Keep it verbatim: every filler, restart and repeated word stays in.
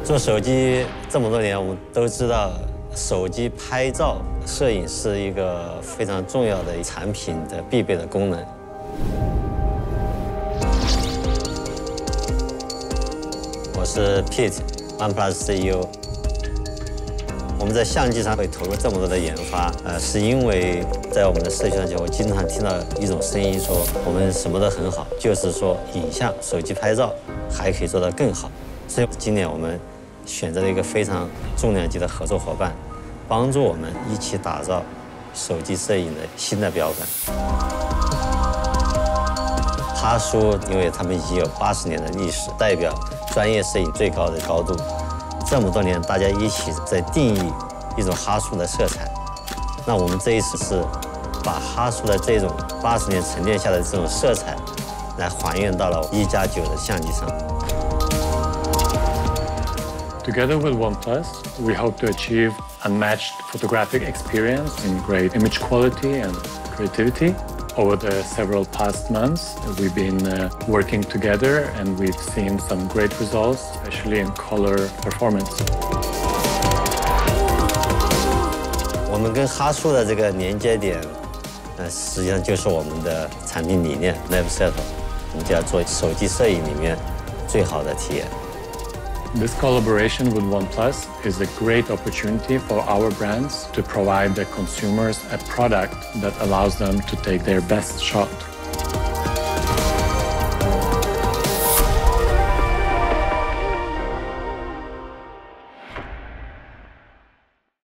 做手机这么多年，我们都知道，手机拍照、摄影是一个非常重要的产品的必备的功能。我是 Pete，OnePlus C E O。我们在相机上会投入这么多的研发，呃，是因为在我们的社区上，我经常听到一种声音说，我们什么都很好，就是说影像、手机拍照还可以做得更好。所以今年我们选择了一个非常重量级的合作伙伴，帮助我们一起打造手机摄影的新的标杆。哈苏，因为他们已经有八十年的历史，代表专业摄影最高的高度。这么多年，大家一起在定义一种哈苏的色彩。那我们这一次是把哈苏的这种八十年沉淀下的这种色彩，来还原到了一加九的相机上。 Together with OnePlus, we hope to achieve unmatched photographic experience in great image quality and creativity. Over the several past months, we've been uh, working together and we've seen some great results, especially in color performance. 我们跟哈苏的这个连接点，呃，实际上就是我们的产品理念 Never Settle， 我们就要做手机摄影里面最好的体验。 This collaboration with OnePlus is a great opportunity for our brands to provide the consumers a product that allows them to take their best shot.